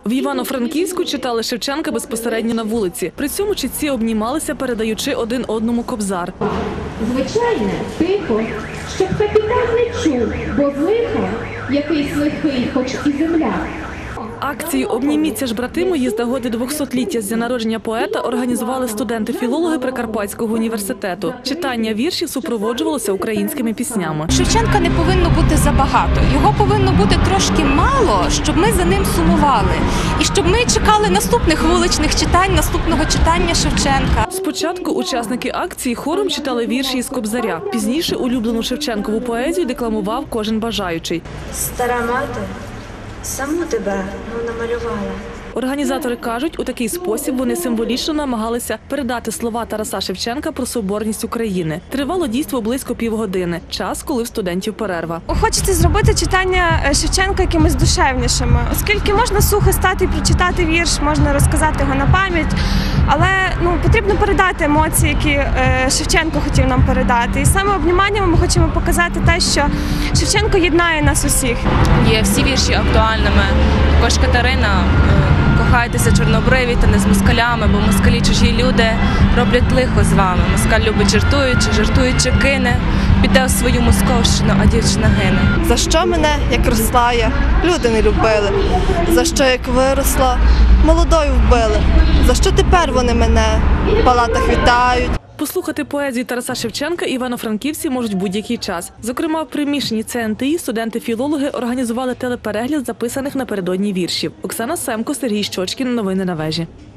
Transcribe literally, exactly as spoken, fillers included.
В Івано-Франківську читали Шевченка безпосередньо на вулиці. При цьому читці обнімалися, передаючи один одному кобзар. Звичайне, тихо, щоб капітан не чув, бо з лиха якийсь лихий, хоч і земля. Акцію «Обніміться ж, брати мої» з нагоди двохсотліття з дня народження поета організували студенти-філологи Прикарпатського університету. Читання віршів супроводжувалося українськими піснями. Шевченка не повинно бути забагато. Його повинно бути трошки мало, щоб ми за ним сумували. І щоб ми чекали наступних вуличних читань, наступного читання Шевченка. Спочатку учасники акції хором читали вірші із кобзаря. Пізніше улюблену Шевченкову поезію декламував кожен бажаючий. Стара мати саму тебе ну, намалювала. Організатори кажуть, у такий спосіб вони символічно намагалися передати слова Тараса Шевченка про соборність України. Тривало дійство близько півгодини, час, коли в студентів перерва. Хочеться зробити читання Шевченка якимось душевнішими, оскільки можна сухо стати і прочитати вірш, можна розказати його на пам'ять, але ну, потрібно передати емоції, які е, Шевченко хотів нам передати. І саме обніманням ми хочемо показати те, що Шевченко єднає нас усіх. Є всі вірші актуальними. Також Катерина, кохайтеся чорнобриві та не з москалями, бо москалі чужі люди роблять лихо з вами. Москаль любить жартуючи, жартуючи кине, піде у свою московщину, а дівчина гине. За що мене, як росла я, люди не любили? За що, як виросла, молодою вбили? За що тепер вони мене в палатах вітають? Послухати поезію Тараса Шевченка івано-франківці можуть будь-який час. Зокрема, в приміщенні Це ен те і студенти-філологи організували телеперегляд записаних напередодні віршів. Оксана Семко, Сергій Щочкін. Новини на вежі.